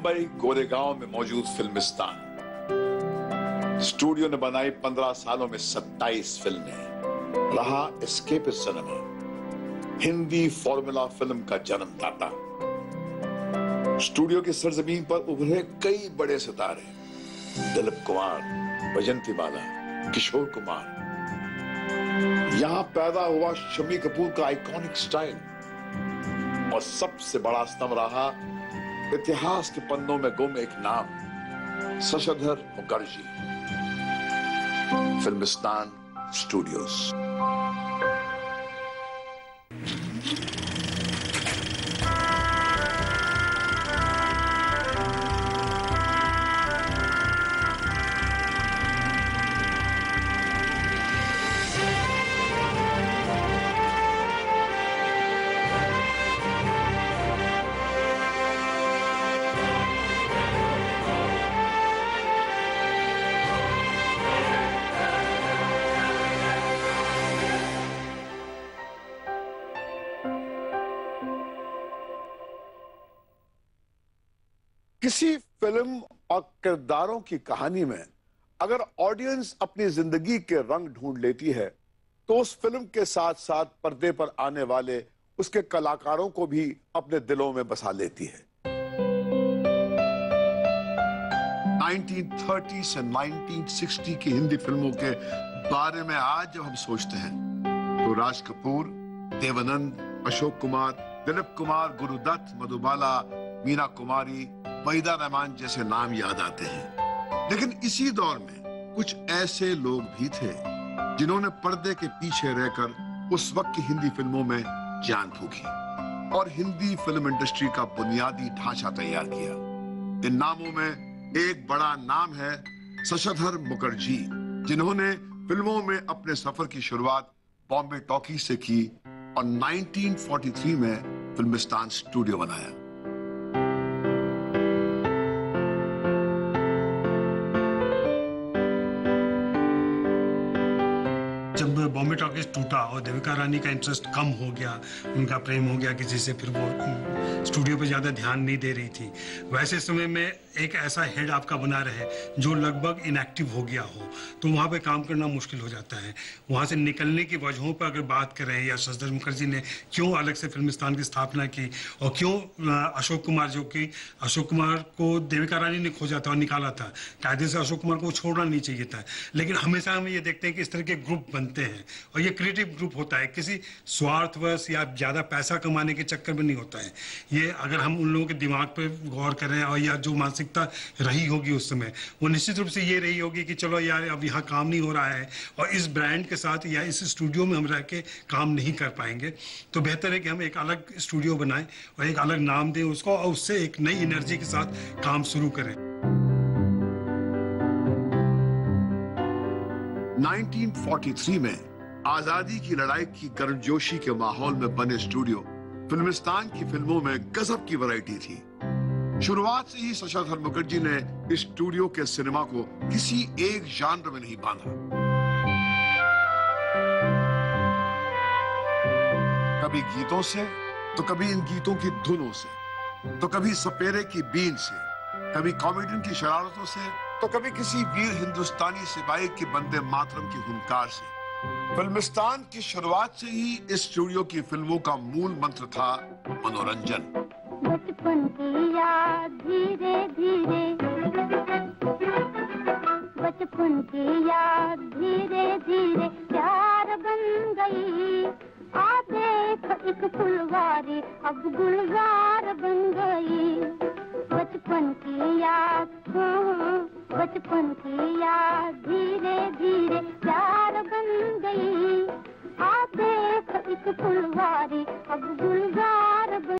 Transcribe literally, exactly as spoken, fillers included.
मुंबई गोरेगांव में मौजूद फिल्मिस्तान स्टूडियो ने बनाई पंद्रह सालों में सत्ताईस फिल्में, रहा escapist cinema, Hindi formula film का जन्मदाता। स्टूडियो की सरजमीन पर उभरे कई बड़े सितारे, दिलीप कुमार, वैजंती माला, किशोर कुमार। यहां पैदा हुआ शम्मी कपूर का आइकॉनिक स्टाइल, और सबसे बड़ा स्तंभ रहा इतिहास के पन्नों में गुम एक नाम, शशधर मुखर्जी। फिल्मिस्तान स्टूडियोज। किसी फिल्म और किरदारों की कहानी में अगर ऑडियंस अपनी जिंदगी के रंग ढूंढ लेती है, तो उस फिल्म के साथ साथ पर्दे पर आने वाले उसके कलाकारों को भी अपने दिलों में बसा लेती है। नाइनटीन थर्टी से नाइनटीन सिक्सटी की हिंदी फिल्मों के बारे में आज जब हम सोचते हैं, तो राज कपूर, देवानंद, अशोक कुमार, दिलीप कुमार, गुरुदत्त, मधुबाला, मीना कुमारी, वहीदा रहमान जैसे नाम याद आते हैं। लेकिन इसी दौर में कुछ ऐसे लोग भी थे जिन्होंने पर्दे के पीछे रहकर उस वक्त की हिंदी फिल्मों में जान फूंकी और हिंदी फिल्म इंडस्ट्री का बुनियादी ढांचा तैयार किया। इन नामों में एक बड़ा नाम है शशधर मुखर्जी, जिन्होंने फिल्मों में अपने सफर की शुरुआत बॉम्बे टॉकीज से की और नाइनटीन फोर्टी थ्री में फिल्मिस्तान स्टूडियो बनाया। जब बॉम्बे टॉकीज टूटा और देविका रानी का इंटरेस्ट कम हो गया, उनका प्रेम हो गया किसी से, फिर वो स्टूडियो पे ज़्यादा ध्यान नहीं दे रही थी, वैसे समय में एक ऐसा हेड आपका बना रहे जो लगभग इनएक्टिव हो गया हो, तो वहाँ पे काम करना मुश्किल हो जाता है। वहाँ से निकलने की वजहों पर अगर बात करें, या शशधर मुखर्जी ने क्यों अलग से फिल्मिस्तान की स्थापना की, और क्यों अशोक कुमार, जो कि अशोक कुमार को देविका रानी ने खोजा था और निकाला था, कायदे से अशोक कुमार को छोड़ना नहीं चाहिए था, लेकिन हमेशा हम ये देखते हैं कि इस तरह के ग्रुप बनते हैं और ये क्रिएटिव ग्रुप होता है, किसी स्वार्थवश या ज्यादा पैसा कमाने के चक्कर में नहीं होता है। ये अगर हम उन लोगों के दिमाग पे गौर करें, और या जो मानसिकता रही होगी उस समय, वो निश्चित रूप से ये रही होगी कि चलो यार अब यहाँ काम नहीं हो रहा है और इस ब्रांड के साथ या इस स्टूडियो में हम रह के काम नहीं कर पाएंगे, तो बेहतर है कि हम एक अलग स्टूडियो बनाएं और एक अलग नाम दें उसको, और उससे एक नई एनर्जी के साथ काम शुरू करें। नाइनटीन फोर्टी थ्री में आजादी की लड़ाई की गर्मजोशी के माहौल में बने स्टूडियो फिल्मिस्तान की फिल्मों में गजब की वैरायटी थी। शुरुआत से ही शशधर मुखर्जी ने इस स्टूडियो के सिनेमा को किसी एक जॉनर में नहीं बांधा। कभी गीतों से, तो कभी इन गीतों की धुनों से, तो कभी सपेरे की बीन से, कभी कॉमेडियन की शरारतों से, तो कभी किसी वीर हिंदुस्तानी सिपाही के बंदे मातरम की हुंकार से। फिल्मिस्तान की शुरुआत से ही इस स्टूडियो की फिल्मों का मूल मंत्र था मनोरंजन। बचपन की याद धीरे धीरे, बचपन की याद धीरे धीरे प्यार बन गई। आ देख एक फुलवारी अब गुलजार बन गई। बचपन की याद, हाँ, बचपन की याद धीरे धीरे प्यार बन गई। आ देख एक फुलवारी अब गुलजार बन